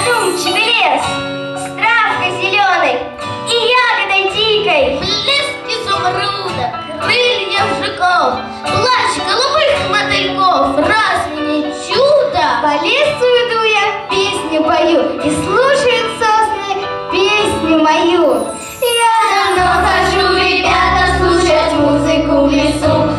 задумчивый лес с травкой зеленой и ягодой дикой. Блеск изумруда, крылья жуков, плащ голубых мотыльков. Разве не чудо? По лесу иду я, песню пою, и слушают сосны песню мою. Я давно хожу, ребята, слушать музыку в лесу.